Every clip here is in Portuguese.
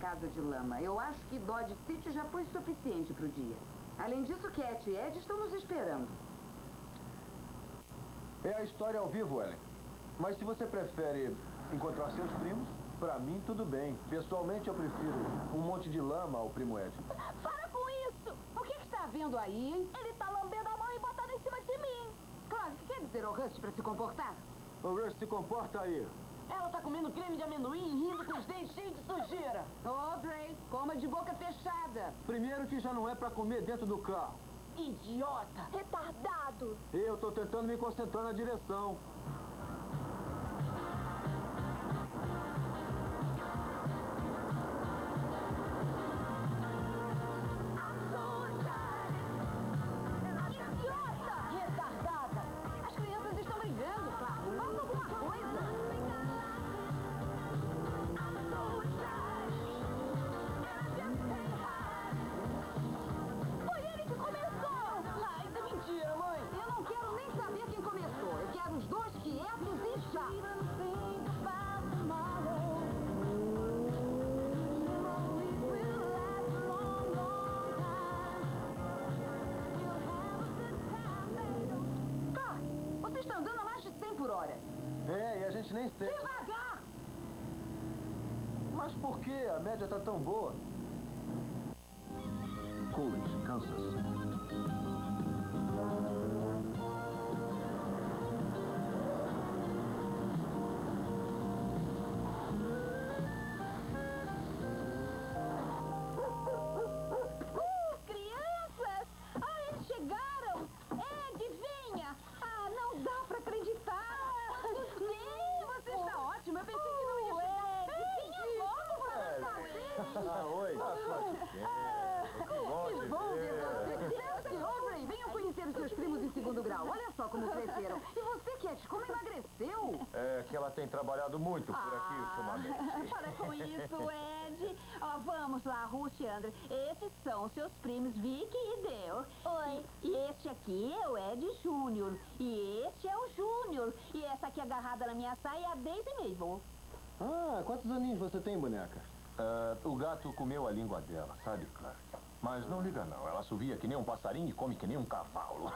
casa de lama. Eu acho que Dodge City já foi suficiente pro dia. Além disso, Cat e Ed estão nos esperando. É a história ao vivo, Ellen. Mas se você prefere encontrar seus primos, pra mim tudo bem. Pessoalmente eu prefiro um monte de lama ao primo Ed. Para com isso! O que está vendo aí, hein? Ele tá lambendo a mão e botando em cima de mim. Claro, quer dizer ao Rust pra se comportar? O Rush, se comporta aí. Ela tá comendo creme de amendoim e rindo com os dentes cheios de sujeira. Audrey, coma de boca fechada. Primeiro que já não é pra comer dentro do carro. Idiota! Retardado. Eu tô tentando me concentrar na direção. Retardada! As crianças estão brigando, Clark. Faça alguma coisa. Foi ele que começou! Ah, isso é mentira, mãe. Eu não quero nem saber quem começou. Eu quero os dois quietos e já. Clark, você está andando a mais de 100 por hora. É, e a gente nem sente. Devagar! Mas por que? A média tá tão boa. Coolidge, Kansas. Crianças! Ah, eles chegaram! Ed, venha! Ah, não dá pra acreditar! Sim, você está ótima. Eu pensei que não ia chegar. Ed, venha logo pra dançar ele! Ah, oi. Que bom ver você. Nancy, Audrey, venham conhecer os seus primos em segundo grau. Olha só como cresceram. E você, Cat, como emagreceu? É que ela tem trabalhado muito por aqui ultimamente. Para com isso, Ed. Ó, vamos lá, Ruth e André. Esses são seus primos Vicky e Dale. Oi. E este aqui é o Ed Júnior. E este é o Júnior. E essa aqui agarrada na minha saia é a Daisy Mabel. Ah, quantos aninhos você tem, boneca? O gato comeu a língua dela, sabe, Clark? Mas não liga não, ela assovia que nem um passarinho e come que nem um cavalo.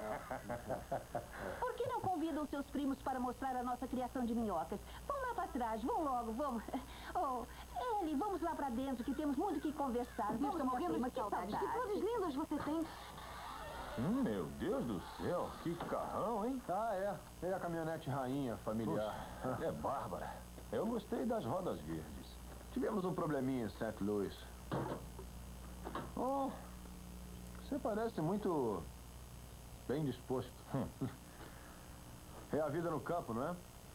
Por que não convidam seus primos para mostrar a nossa criação de minhocas? Vão lá para trás, vão logo, vamos. Oh, Ellie, vamos lá para dentro que temos muito que conversar. Eu estou morrendo de que saudade. Que flores lindas você tem. Meu Deus do céu, que carrão, hein? Ah, é a caminhonete rainha familiar. Puxa, é bárbara. Eu gostei das rodas verdes. Tivemos um probleminha em St. Louis. Oh, você parece muito bem disposto. É a vida no campo, não é?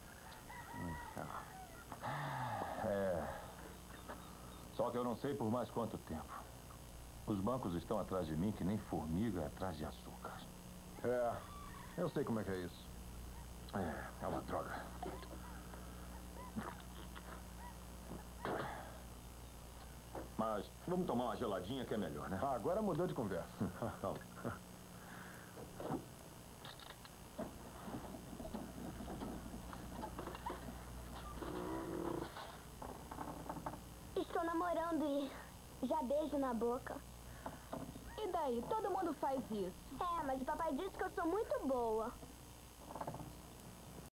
Só que eu não sei por mais quanto tempo. Os bancos estão atrás de mim que nem formiga atrás de açúcar. É, eu sei como é que é isso. É uma droga. Mas vamos tomar uma geladinha que é melhor, né? Ah, agora mudou de conversa. Estou namorando e já beijo na boca. E daí? Todo mundo faz isso. É, mas o papai disse que eu sou muito boa.